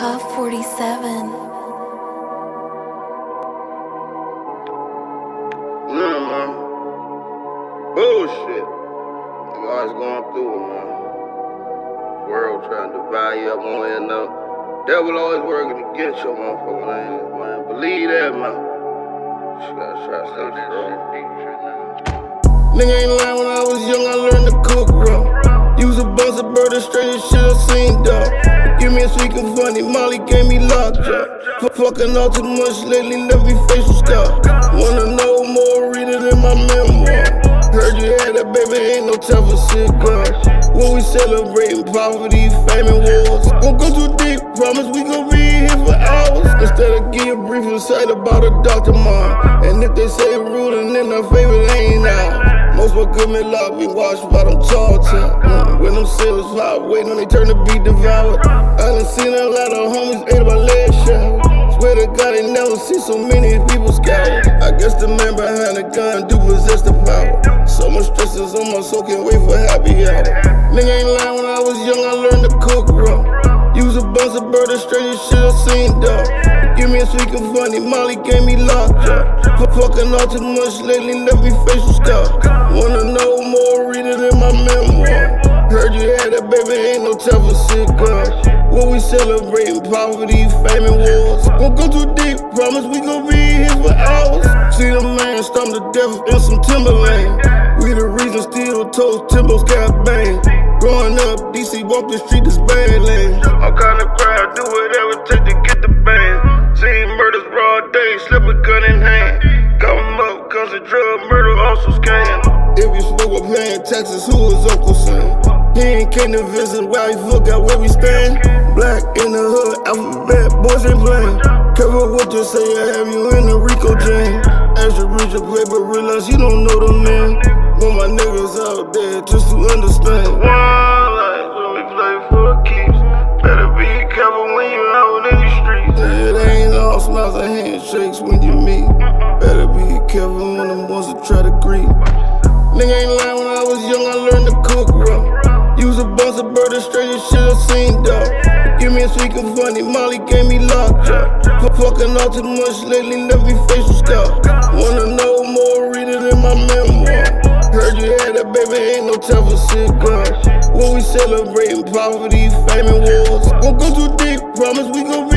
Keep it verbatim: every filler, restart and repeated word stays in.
Puff forty-seven. Yeah, man. Bullshit. You always going through it, man. World trying to divide you up one way or another. Devil always working against your motherfucking ass, man. Believe that, man. Just gotta try to stay strong. Nigga ain't lying, when I was young, I learned to cook raw. Use a bunch of burger, straight shit I seen, dog. Give me a sweet and funny, Molly gave me lockjaw. F fucking all too much lately, left me facial scar. Wanna know more, read it in my memoir. Heard you had that baby, ain't no time for cigar. When we celebrating poverty, fame and wars. Won't go too deep, promise we gon' be here for hours. Instead of give a brief insight about a doctor mom. And if they say rude and in our favor, they ain't out. Most of my good men love be watched by them tall top. Mm, when them sailors fly, waiting on they turn to be devoured. I done seen a lot of homies ate my leg shot. Swear to God, they never see so many people scout. I guess the man behind the gun do possess the power. So much stress is on my soul, can't wait for happy hour. Nigga ain't lying, when I was young, I learned to cook raw. Use a bunch of burger, straight shit I seen, dog. Give me a sweet and funny, Molly gave me lockjaw. F fucking all too much lately, left me facial scar. Wanna know more, read it in my memoir. Heard you had that baby, ain't no time for cigar. When we celebrating poverty, fame and wars. Won't go too deep, promise we gon' be here for hours. See the man stomp to death in some Timberland. We the reason still toast Timbo's got bang. Growing up, D C walk the street, this bad land. All kind of crowd, do whatever it take to get the band. Seen murders broad day, slip a gun in hand. Come up, cause a drug murder also scam. If you spoke with paying taxes, who is Uncle Sam? He ain't came to visit while he forgot where we stand. Black in the hood, alphabet, boys ain't playing. Careful what you say, I have you in the Rico jam. As you read your paper, realize you don't know the man. But my niggas out there just to understand. One life when we play for keeps. Better be careful when you out in these streets. It ain't all smiles and handshakes when you meet. Better be careful when them ones that try to greet. Nigga ain't lying, when I was young, I learned to cook raw. Use a bunch of burger, straight shit I seen, dog. Give me a sweet and funny, Molly gave me lockjaw. F fucking all too much lately, left me facial scar. Wanna know more, read it in my memoir. Heard you had that baby, ain't no time for cigar. When we celebrating poverty, fame and wars. Won't go too deep, promise we gon' be